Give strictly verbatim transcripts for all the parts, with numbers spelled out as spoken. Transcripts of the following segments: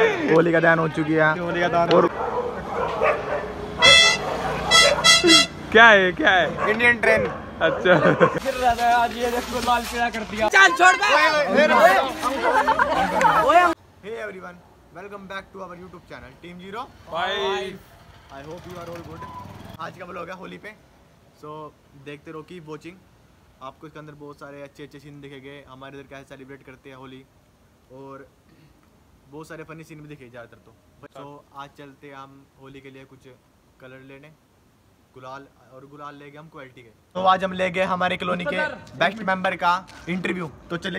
होली का दान हो चुकी है। होली का दान और क्या है क्या है इंडियन ट्रेन। अच्छा आज ये देखो लाल पीला कर दिया। चल छोड़ दे। Hey everyone, welcome back to our YouTube channel team zero five. I hope you are all good. आज का ब्लॉग है होली पे, सो so, देखते रहो की वॉचिंग। आपको इसके अंदर बहुत सारे अच्छे अच्छे सीन दिखेंगे, हमारे इधर कैसे सेलिब्रेट करते हैं होली, और बहुत सारे फनी सीन भी दिखे ज़्यादातर। तो सो so, आज चलते हैं हम होली के लिए कुछ कलर लेने, गुलाल, और गुलाल ले गए हम क्वालिटी के। तो आज हम ले गए हमारे कॉलोनी के बेस्ट मेंबर का इंटरव्यू। तो चले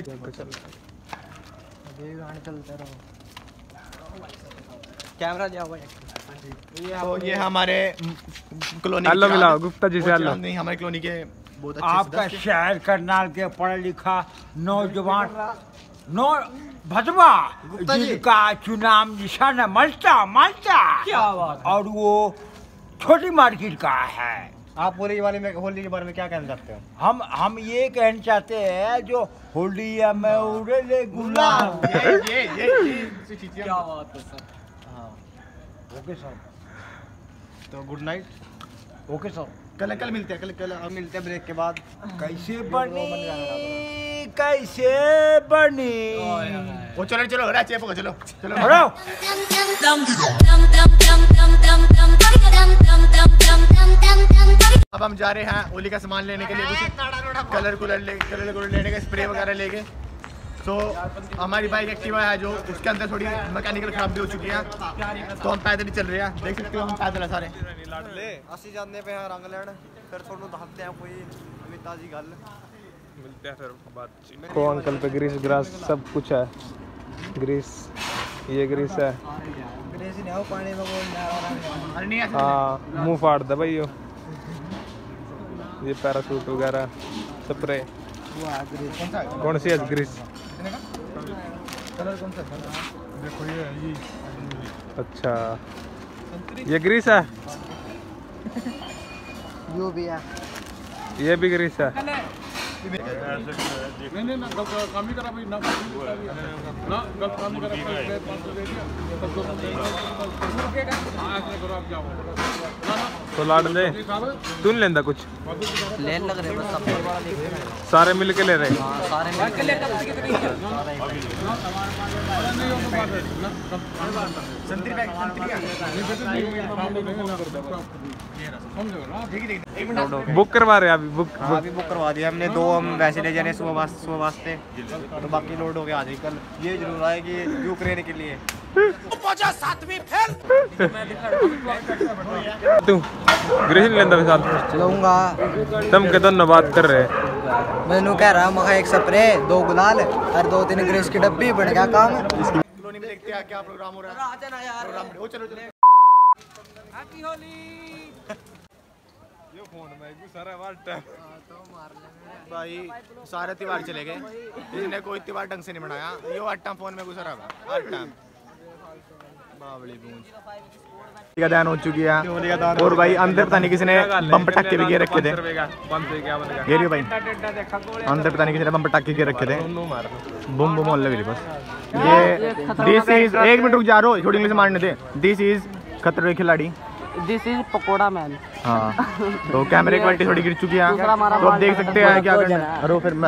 कैमरा दिया हुआ है। तो ये हमारे कॉलोनी हेलो मिलाओ गुप्ता जी से। हेलो नहीं, हमारे कॉलोनी के बहुत अच्छे आपका शहर करनाल के पढ़ा लिखा नौजवान नौ भजवा जिनका चुनाव निशान है मल्टा मल्टा। क्या बात। और वो छोटी मार्केट का है। आप होली के बारे में होली के बारे में क्या कहना चाहते हो? हम हम ये कहना चाहते हैं जो होली में उड़े ले गुलाल। ये ये ये ये क्या बात है सर। हाँ ओके सर, तो गुड नाइट। ओके सर, कल कल मिलते हैं, कल कल अब मिलते हैं ब्रेक के बाद। कैसे बनी कैसे बनी। वो चलो चलो रा चेप चलो चलो हटाओ। अब हम जा रहे हैं होली का सामान लेने के लिए, कुछ कलर कुलर ले कलर कुलर लेने का, स्प्रे वगैरह लेके। तो हमारी बाइक एक्टिवा है जो, उसके अंदर थोड़ी मैकेनिकल खराब भी हो चुकी है, तो हम पैदल ही चल रहे हैं। देख सकते हो हम पैदल है सारे। ਅਸੀਂ ਜਾਂਦੇ ਪਏ ਹਾਂ ਰੰਗ ਲੈਣ, ਫਿਰ ਤੁਹਾਨੂੰ ਦੱਸਦੇ ਆ ਕੋਈ ਨਵੀਂ ਤਾਜ਼ੀ ਗੱਲ। मिलते हैं फिर बात। को अंकल पे ग्रीस ग्रास सब कुछ है। ग्रीस, ये ग्रीस है। ग्रीस नहीं हो पानी में बोल। हाँ मुंह फाड़ दे भाई। यो ये पैराशूट वगैरह स्प्रे। कौन सी है ग्रीस? कलर कौन सा? देखो ये ये अच्छा ये ग्रीस है। यो भी है, ये भी ग्रीस है। नहीं नहीं ना गलत काम ही करा भाई ना ना गलत काम करा दे करो आप जाओ ना ना। तो लाड ले तू नहीं लेंदा कुछ लेन लग रहे बस सब सारे मिल के ले रहे। हां सारे मिल के लेकर संतरी बैग बुक करवा रहे हैं अभी। बुक हाँ अभी बुक करवा दिया हमने। दो हम वैसे ले जाने सुबह वास्ते सुबह वास्ते, तो बाकी लोड हो गया आज ही। कल ये जरूर आएगी यूक्रेन के लिए। तू ग्रीस नहीं लेंदा विशाल? चलूंगा। तुम के दोनों बात कर रहे हैं। मैंने कह रहा मखा एक स्प्रे, दो गुलाल और दो तीन ग्रीस की डब्बी, बन गया काम। कॉलोनी में देखते हैं क्या प्रोग्राम हो रहा है। प्रोग्राम हो चलो चलो। हैप्पी होली। ये फोन में सारा बार टाइम भाई सारे त्योहार चले गए, इसने कोई त्योहार ढंग से नहीं मनाया। ये हर टाइम फोन में घुसा रहा हर टाइम। बावली गूंज का दान हो चुकी है, और भाई अंदर पता नहीं किसी ने बम पटाखे भी गिर रखे थे। गिरी भाई अंदर पता नहीं किसी ने बम पटाखे गिर रखे थे। बम बम लग रही बस। ये दिस इज एक मिनट रुक जा रहा हो, थोड़ी इंग्लिश मारने दे। दिस इज खतरे खिलाड़ी। This is pakora man. हाँ तो कैमरे क्वालिटी थोड़ी गिर चुकी है, तो आप देख सकते हैं क्या करना है। अरे फिर मैं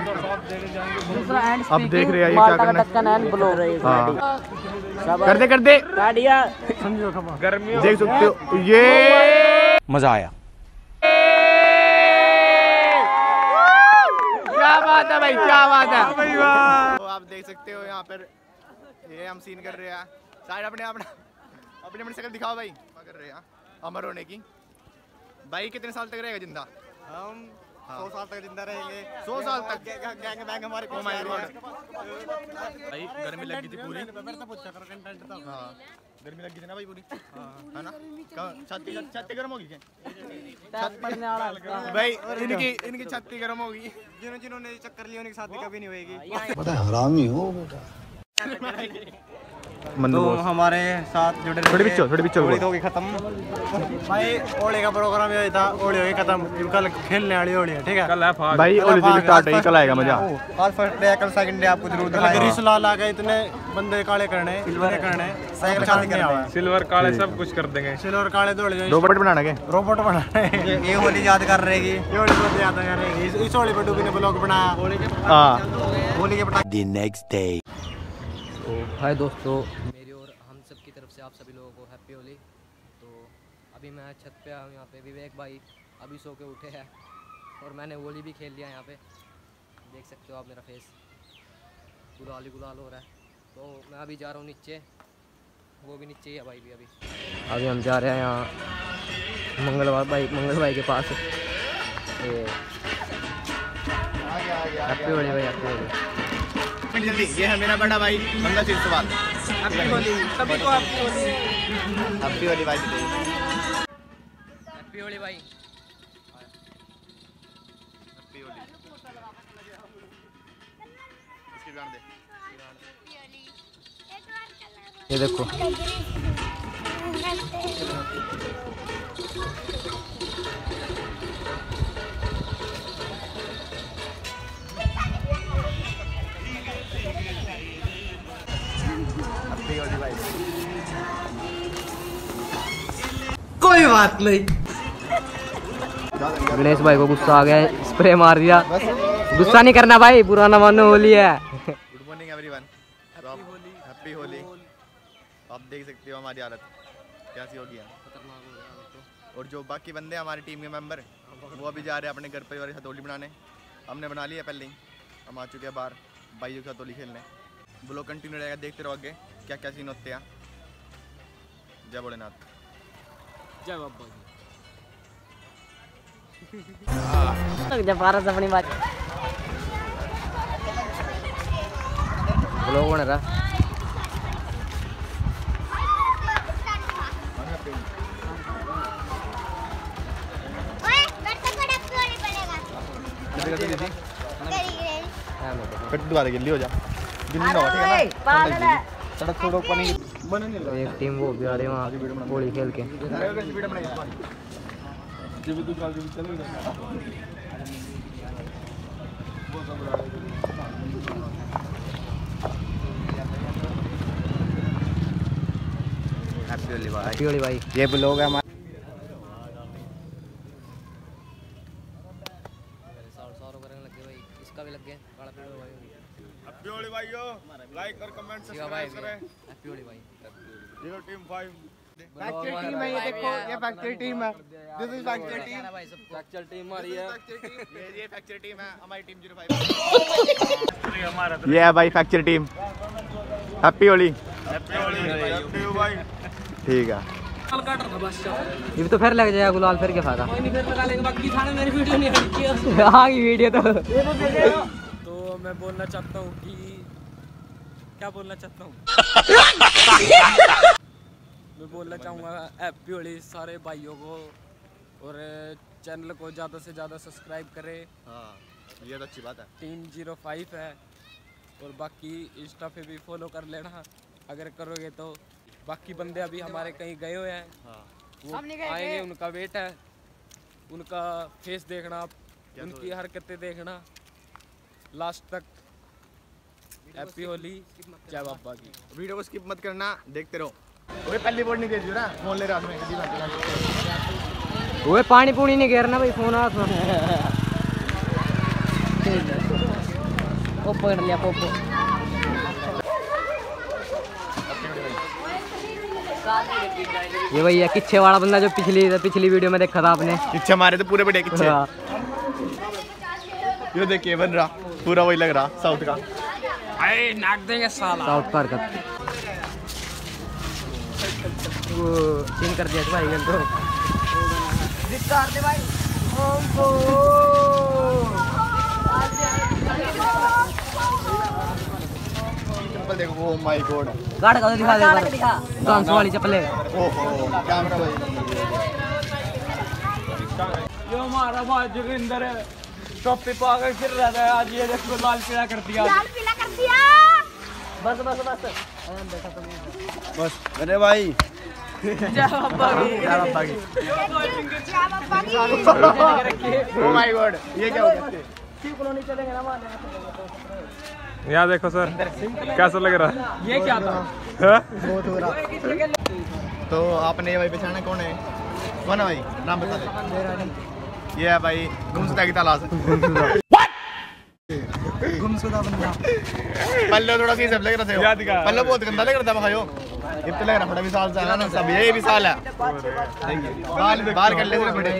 अब देख रहे हैं ये क्या करना है। हाँ कर दे कर दे देख सकते हो ये मजा आया। क्या बात है भाई, क्या बात है। तो आप देख सकते हो यहाँ पर ये हम सीन कर रहे हैं। साइड अपने अपना अपनी अपनी शक्ल दिखाओ भाई। क्या कर रहे हैं अमर होने की। भाई कितने साल तक रहेगा जिंदा? हम सौ साल तक जिंदा रहेंगे। सौ साल तक गैंग बैंग हमारे ओ माय गॉड। भाई गर्मी लगी थी पूरी। हाँ गर्मी लगी थी ना भाई पूरी, है ना। छाती छाती गर्म होगी क्या? भाई इनकी इनकी छाती गर्म होगी। जिन्होंने जिन्होंने चक्कर लिया उनकी शादी कभी नहीं होगी। पता है हरामी हो बेटा। मन्नू तो बॉस। हमारे साथ जुड़े थोड़ी पीछे हो, थोड़ी पीछे हो। होली तो होगी खत्म भाई। होली का प्रोग्राम ये था, होली होगी खत्म, कल खेलने वाली होली है, ठीक है। कल है फाग। भाई होली होली स्टार्ट है, कल आएगा मजा। आज फर्स्ट डे, कल सेकंड डे आपको जरूर दिखाएंगे। ग्रीस लाल आ गए, इतने बंदे काले करने, सिल्वर करने, साइकिल काले करने, सिल्वर काले सब कुछ कर देंगे। सिल्वर काले दौड़ जाए, रोबोट बनाना के रोबोट बनाने। ये होली याद कर रहेगी, ये होली बहुत याद कर रहेगी। इस- इस होली पर डूबी ने ब्लॉग बनाया होली के हां होली के पटाखे। The next day. तो हाय दोस्तों, मेरी और हम सब की तरफ से आप सभी लोगों को हैप्पी होली। तो अभी मैं छत पे आया हूँ, यहाँ पे विवेक भाई अभी सो के उठे हैं और मैंने होली भी खेल लिया यहाँ पे। देख सकते हो आप मेरा फेस गुलाल ही गुलाल हो रहा है। तो मैं अभी जा रहा हूँ नीचे, वो भी नीचे ही है भाई भी। अभी अभी हम जा रहे हैं यहाँ मंगलवार भाई मंगल भाई के पास। ये हैप्पी होली भाई, हैप्पी होली। जल्दी, ये है मेरा बड़ा भाई मंगल सिंह सवाल। हैप्पी होली सभी को, हैप्पी होली। हैप्पी होली भाई। हैप्पी होली भाई। हैप्पी होली। इसकी गान दे। ये देखो हैप्पी होली भाई। कोई बात नहीं। गणेश भाई को गुस्सा आ गया, स्प्रे मार दिया। गुस्सा नहीं करना भाई, बुरा ना मानो, होली है। Good morning everyone. Happy Holi. Happy Holi. आप देख सकते हो हमारी हालत कैसी हो गया। और जो बाकी बंदे हमारी टीम के मेंबर वो अभी जा रहे हैं अपने घर परिवार के साथ होली बनाने। हमने बना लिया पहले ही, हम आ चुके हैं बाहर भाइयों के साथ होली खेलने। ब्लॉग कंटिन्यू रहेगा, देखते रहो आगे क्या क्या सीन होते हैं। जय भोलेनाथ। जय बाबा। जब अपनी बात ब्लॉग बन रहा। फिर दोबारा गिल्ली हो जा। गिल्ली ना हो, ठीक है ना। सड़क छोड़ो पानी तो एक टीम वो भी आ रही है वहाँ होली खेल के। हैप्पी होली भाई। हैप्पी होली भाई। ये ब्लॉग है हमारा। सारों करने लग गए भाई, इसका भी लग गया काला पेड़ भाई। हैप्पी होली भाइयों, लाइक और कमेंट सब्सक्राइब करें। हैप्पी होली भाई। Zero team five. Fracture team है, ये देखो, ये फैक्चर टीम है। This is fracture team. भाई सबको फैक्चर टीम हमारी है। ये ये फैक्चर टीम है, हमारी टीम जीरो फाइव। ये है भाई fracture team. Happy Holi. Happy Holi भाई। ठीक है। ये तो फिर लग जाएगा गुलाल, फिर क्या फायदा। हाँ ये वीडियो तो तो मैं बोलना चाहता हूँ कि क्या बोलना चाहता हूँ मैं बोलना चाहूँगा हैप्पी होली सारे भाइयों को, और चैनल को ज़्यादा से ज़्यादा सब्सक्राइब करें। हाँ ये तो अच्छी बात है। टीम जीरो फाइव है, और बाकी इंस्टा पे भी फॉलो कर लेना अगर करोगे तो। बाकी बंदे अभी हमारे कहीं गए हुए हैं, वो आएंगे, उनका वेट है, उनका फेस देखना आप, उनकी हरकतें देखना लास्ट तक। हैप्पी होली, जय बाबा की। वीडियो को स्किप मत करना, देखते रहो। ओए पहली बोर्ड नहीं दे दियो ना, फोन ले रहा हूं मैं कभी बात। वो पानी पूनी नहीं घेरना भाई, फोन हाथ में। वो पकड़ लिया पोपो। ये भैया किच्छे वाला बंदा जो पिछली पिछली वीडियो में देखा था आपने। किच्छे मारे तो पूरे बड़े किच्छे। हाँ। ये देखिए बन रहा पूरा वही लग रहा साउथ का। अरे नाक देंगे साला। साउथ का हरकत वो सीन कर दिया भाई गल तो। चप्पल देखो, ओह माय गॉड। गाड़ का दिखा दे डांस वाली चप्पल है। ओहो कैमरा भाई। जो हमारा भाई जोगिंदर है टॉपी पाकर फिर रहा है, आज ये देखो लाल पीला कर दिया। लाल पीला कर दिया। बस बस बस। बस अरे भाई ओ माय गॉड ये क्या हो गया? यहाँ देखो सर कैसा लग रहा है? ये क्या था? बहुत हो रहा। तो आपने ये भाई पहचाना कौन है? कौन है भाई? नाम बता दे। ये है भाई गुमशुदा की तलाश। गुमशुदा बंदा। पल्लो थोड़ा सी सब लग रहा था। पल्लो बहुत गंदा लग रहा था भाइयों। इब तो लग रहा बड़ा विशाल सा है ना सब ये विशाल है। बाल बाल कर ले तेरे बड़े।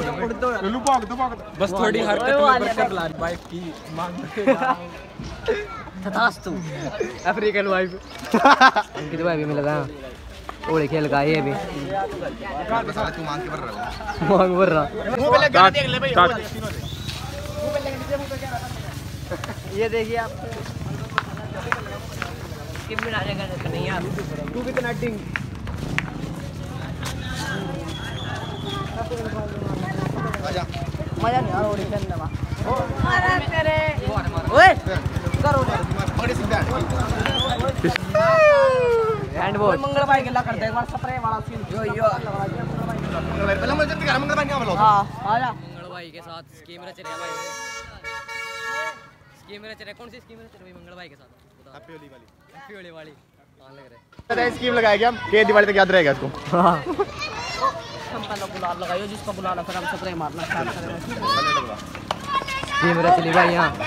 बस थोड़ी हरकत में बरकत ला वाइफ की मांग तथास्तु। अफ्रीकन वाइफ उनकी वाइफ भी मिला था ओले खेल का ये भी तू मांग के भर रहा है। मांग भर रहा मुंह पे लग गया देख ले भाई। ये देखिए आप स्किप भी डालेगा नहीं यार तू भी कनेक्टिंग आजा मजा नहीं आ रहा ऑडिशन में अरे तेरे ओए करो बड़ी सीधा हैंडबॉल मंगल भाई गिला कर दे एक बार स्प्रे वाला सीन यो यो पहले मुझे दिखा मंगल भाई क्या बोलो। हां आजा मंगल भाई के साथ स्कीम रच रहा भाई स्कीम रच रहा कौन सी स्कीम रच रही मंगल भाई के साथ हैप्पी होली वाली हैप्पी होली वाली हां लग रहा पता है स्कीम लगाया क्या के दिवाली तक याद रहेगा इसको। हां हम पहले गुलाल लगाइयो जिसको बुलाना फिर हम स्प्रे मारना स्टार्ट करेंगे स्कीम रच ली भाई यहां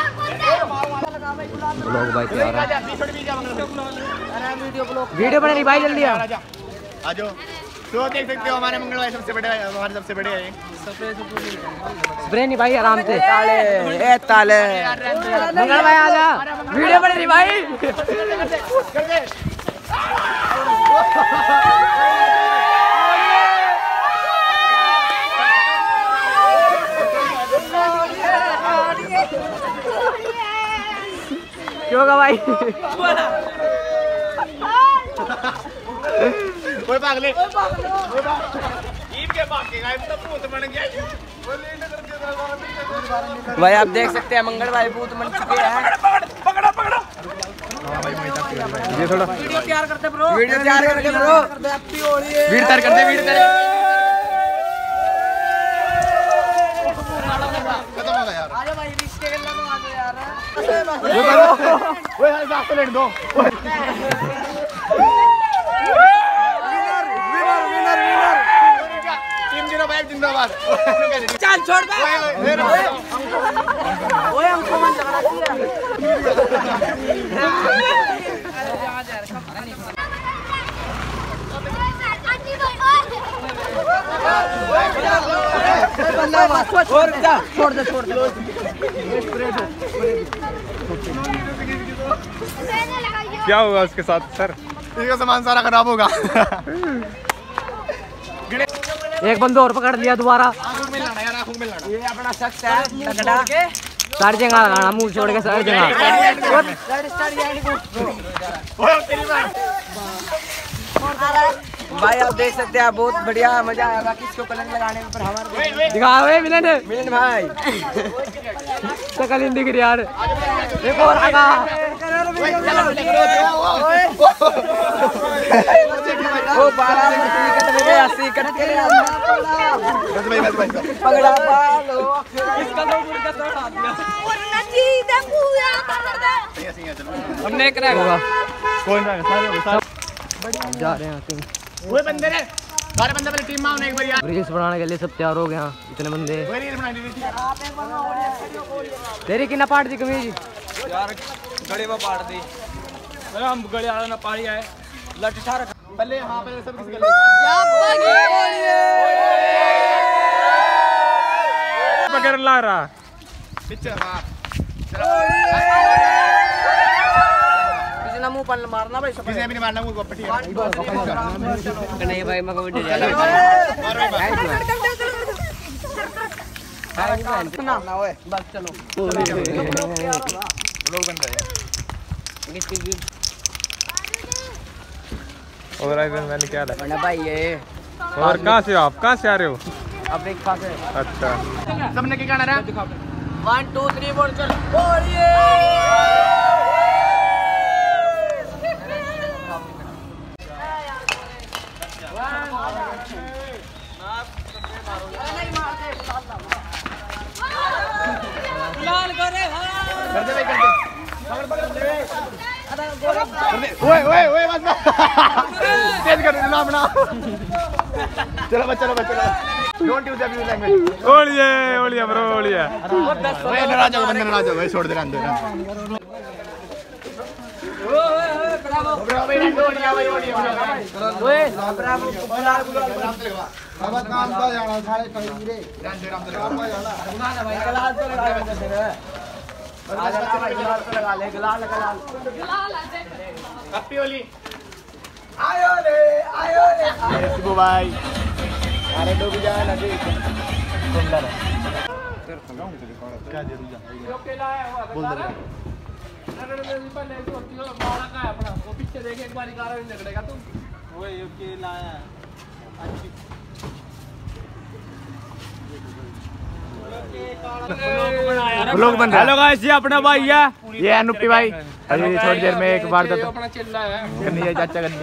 ब्लॉग भाई तैयार है अरे वीडियो ब्लॉग वीडियो बना रही भाई जल्दी आ आ जाओ। तो देख सकते हो हमारे मंगल भाई सबसे बड़े हमारे सबसे बड़े हैं। स्प्रे नहीं भाई आराम से ताले ए ताले मंगल भाई आजा वीडियो बन रही भाई क्यों का भाई कोई पागले ईद के भागेगा ईद तो भूत बन गया। भाई आप देख सकते हैं मंगल भाई भूत बन चुके हैं। पकड़ा पकड़ा ये थोड़ा वीडियो तैयार करते ब्रो वीडियो तैयार करके ब्रो हैप्पी होली वीडियो तैयार कर दे वीडियो तैयार खत्म हो गया यार। आजा भाई रिश्ते के लगा आ जाओ यार ओए हां साफ तो लेट दो। टीम जीरो फाइव जिंदाबाद। चल छोड़ बे ओए हमको मन लग रहा है छोड़ दे छोड़ दे क्या हुआ उसके साथ सर? इसका सामान सारा खराब होगा। एक बंदो और पकड़ लिया दोबारा ये अपना शख्स है तगड़ा सारी जगह लगाना मुंह छोड़ के सारी जगह भाई आप देख सकते हैं बहुत बढ़िया मजा आएगा किसको कलंग लगाने में पर हमारे दिखा हुए मिलन मिलन भाई शकल हिंदी की यार एक और आगा वो बारह कट में गया अस्सी कट के पकड़ा पालो इसका तो मुर्गा तोड़ा दिया हमने क्रैक होगा कौन रहा है सारे जा रहे हैं तुम वो बंदे रे सारे बंदे पहले टीम में आओ एक बार यार। रील्स बनाने के लिए सब तैयार हो गए हैं इतने बंदे वो रील बना दी थी तेरी की ना पाट दी कमीज यार गले में पाड़ दी अरे हम गले वाला ना पाड़ी आए लट सारा पहले हां पहले सब किसी कर पकड़ ला रहा पिक्चर हां किसी ना मुंह पर मारना भाई सब किसी ने भी नहीं मारना मुंह को पट्टी नहीं भाई मैं कबड्डी ना ना ओए बस चलो लोग बन रहे हैं। और आइजन मैंने क्या है? बड़ा भाई ये और कहाँ से हो आप? कहाँ से आ रहे हो? अफ्रीका से अच्छा सबने क्या गाना रहा वन टू थ्री फोर चल बोलिए कर दे भाई कर दे ओए ओए ओए मत तेज कर ना अपना चलो बच्चा चलो बच्चा डोंट यूज अब्यूज लैंग्वेज ओलिए ओलिए ब्रो ओलिए ओए नाराज हो बंदे नाराज हो भाई छोड़ दे रहने दे ब्रावो ब्रावो भाई ओलिया भाई ओलिया ओए ब्रावो गुलाल गुलाल अब काम तो जाना सारे कहीं रे रहने दे राम से लगा जाना ना भाई गुलाल तो लगा दे आ जा भाई गुलाल तो लगा ले गुलाल गुलाल गुलाल आ दे हैप्पी होली आयो रे आयो रे शिबू भाई अरे डूब जा नदी सुंदर है क्या दे दूं बोल दे अरे रे पहले तो मारा का है अपना वो पीछे देख एक बारी कार नहीं निकलेगा तू वो ये के लाया अच्छी लोग बन रहा। हेलो गाइस ये अपना भाई है ये अनुपी भाई अभी थोड़ी देर में एक बार तो अपना चिल्ला है करनी है चाचा करनी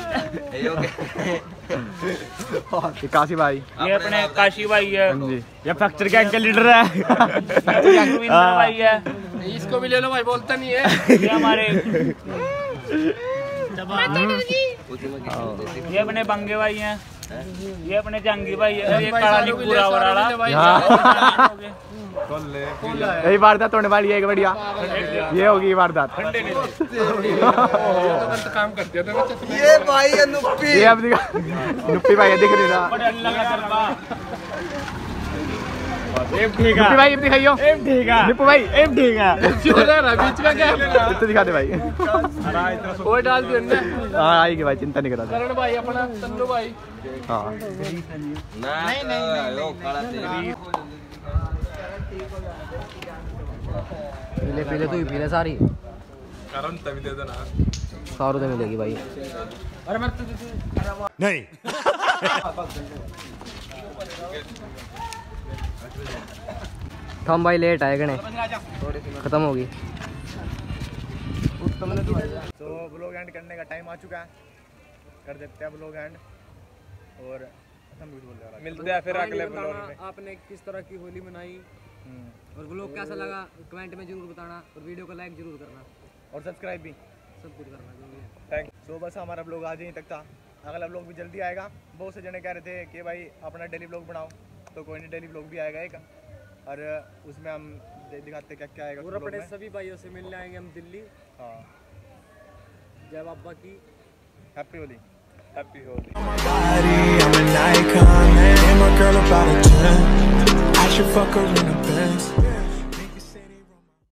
काशी भाई ये अपने काशी भाई है जी ये फैक्चर गैंग का लीडर है भाई है इसको भी ले लो भाई बोलता नहीं है ये हमारे ये अपने बंगे भाई हैं ये अपने जंगी भाई है ये काली पूरा वाला यही वारदात होने वाली है एक बढ़िया ये होगी वारदात काम करते हैं ये भाई है नुप्पी ये अब दिखा नुप्पी भाई दिख रही ना एम ठीक है नुप्पी भाई एम दिखाइयो एम ठीक है नुप्पी भाई एम ठीक है बीच में क्या तो दिखा दे भाई वो डाल दियो ना हाँ आएगी भाई चिंता नहीं करा करण भाई अपना तन्नू भाई हाँ नहीं नहीं नहीं पीले पीले तू ही पीले सारी कारण तभी दे दो ना सौ रुपये मिलेगी भाई नहीं थम भाई लेट आए गणे खत्म होगी। तो ब्लॉग एंड करने का टाइम आ चुका है कर देते हैं ब्लॉग एंड और मिलते हैं फिर अगले ब्लॉग में। आपने किस तरह की होली मनाई और ब्लॉग कैसा लगा कमेंट में जरूर बताना और वीडियो को लाइक जरूर करना और सब्सक्राइब भी सब कुछ करना जो भी है। थैंक तो बस हमारा ब्लॉग आज यहीं तक था अगला ब्लॉग भी जल्दी आएगा। बहुत से जने कह रहे थे कि भाई अपना डेली ब्लॉग बनाओ तो कोई नहीं डेली ब्लॉग भी आएगा एक और उसमें हम दिखाते क्या क्या आएगा और अपने सभी भाइयों से मिलने आएंगे हम दिल्ली। हाँ जय बाबा की happy Holi happy Holi. I'm an icon, man. And my girl about a ten. I should fuck her in the Benz.